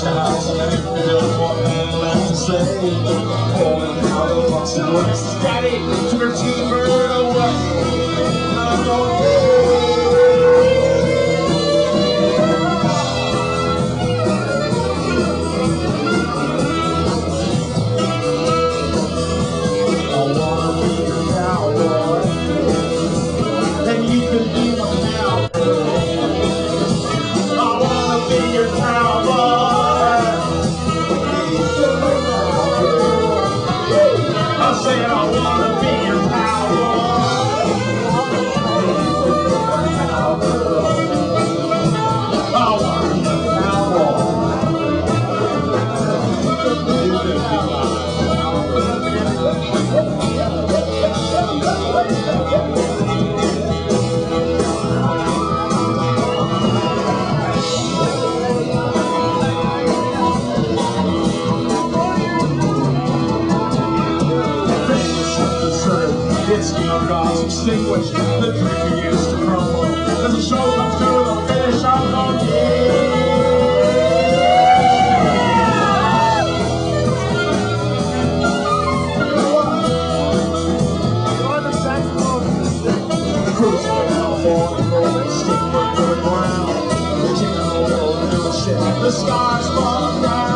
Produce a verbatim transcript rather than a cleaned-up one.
the house and there's one thing left to say. Pulling out the box and what's daddy took her T-bird away. And I'm going, I wanna be your cowboy, and you can be my cowboy. I wanna be your cowboy. I said I wanna be your cowboy. I wanna be your cowboy. It's young gods extinguished, the dream begins to crumble. As the show comes to the finish, I'm going, cruising down for the road, steaming to the ground. The king of the world, the shit, the stars fall down.